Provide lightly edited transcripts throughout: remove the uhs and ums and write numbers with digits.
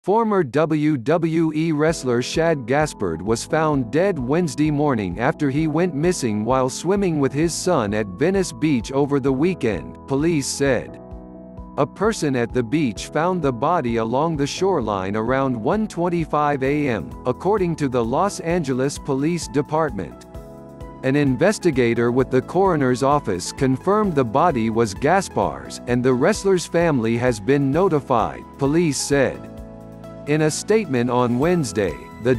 Former WWE wrestler Shad Gaspard was found dead Wednesday morning after he went missing while swimming with his son at Venice Beach over the weekend, police said. A person at the beach found the body along the shoreline around 1:25 a.m., according to the Los Angeles Police Department. An investigator with the coroner's office confirmed the body was Gaspard's, and the wrestler's family has been notified, police said. In a statement on Wednesday, the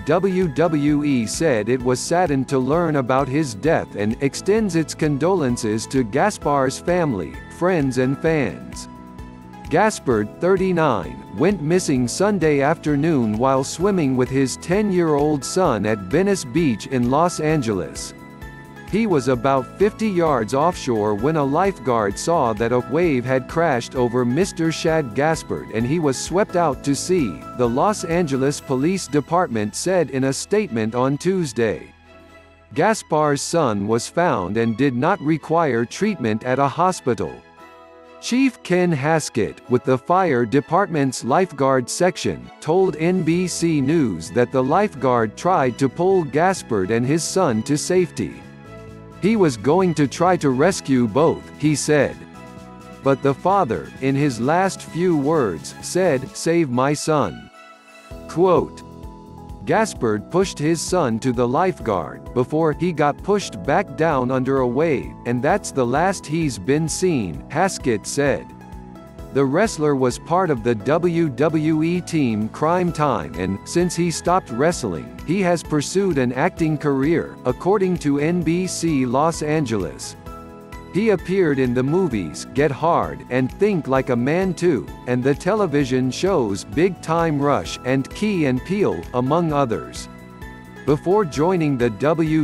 WWE said it was saddened to learn about his death and extends its condolences to Gaspard's family, friends and fans. Gaspard, 39, went missing Sunday afternoon while swimming with his 10-year-old son at Venice Beach in Los Angeles. He was about 50 yards offshore when a lifeguard saw that a wave had crashed over Mr. Shad Gaspard and he was swept out to sea, the Los Angeles Police Department said in a statement on Tuesday. Gaspard's son was found and did not require treatment at a hospital. Chief Ken Haskett, with the fire department's lifeguard section, told NBC News that the lifeguard tried to pull Gaspard and his son to safety. He was going to try to rescue both, he said. But the father, in his last few words, said, "Save my son." Quote, Gaspard pushed his son to the lifeguard, before he got pushed back down under a wave, and that's the last he's been seen, Haskett said. The wrestler was part of the WWE team Crime Time and, since he stopped wrestling, he has pursued an acting career, according to NBC Los Angeles. He appeared in the movies Get Hard and Think Like a Man 2, and the television shows Big Time Rush and Key and Peele, among others. Before joining the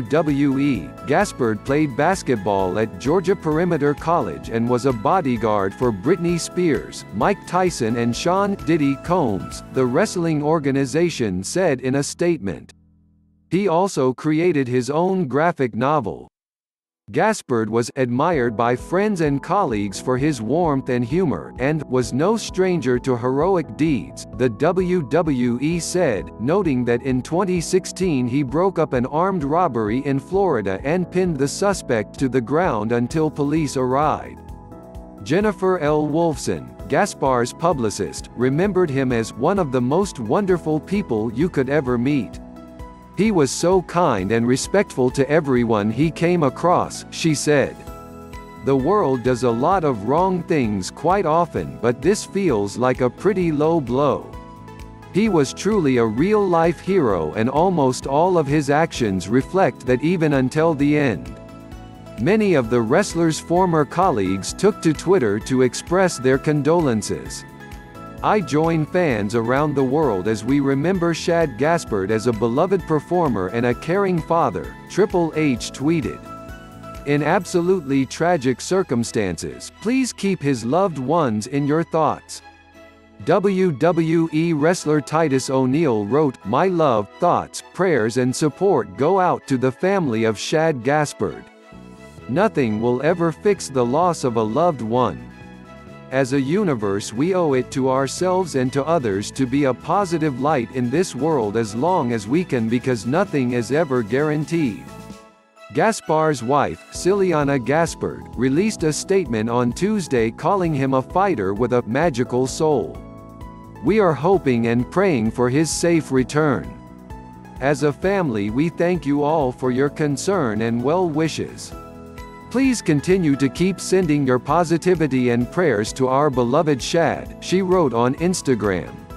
WWE, Gaspard played basketball at Georgia Perimeter College and was a bodyguard for Britney Spears, Mike Tyson and Sean "Diddy" Combs, the wrestling organization said in a statement. He also created his own graphic novel. Gaspard was admired by friends and colleagues for his warmth and humor and was no stranger to heroic deeds, the WWE said, noting that in 2016 he broke up an armed robbery in Florida and pinned the suspect to the ground until police arrived. Jennifer L. Wolfson, Gaspard's publicist, remembered him as one of the most wonderful people you could ever meet. He was so kind and respectful to everyone he came across, she said. The world does a lot of wrong things quite often, but this feels like a pretty low blow. He was truly a real-life hero and almost all of his actions reflect that even until the end. Many of the wrestler's former colleagues took to Twitter to express their condolences. I join fans around the world as we remember Shad Gaspard as a beloved performer and a caring father, Triple H tweeted. In absolutely tragic circumstances, please keep his loved ones in your thoughts. WWE wrestler Titus O'Neil wrote, "My love, thoughts, prayers and support go out to the family of Shad Gaspard. Nothing will ever fix the loss of a loved one. As a universe we owe it to ourselves and to others to be a positive light in this world as long as we can because nothing is ever guaranteed." Gaspard's wife, Ciliana Gaspard, released a statement on Tuesday calling him a fighter with a magical soul. "We are hoping and praying for his safe return. As a family we thank you all for your concern and well wishes. Please continue to keep sending your positivity and prayers to our beloved Shad," she wrote on Instagram.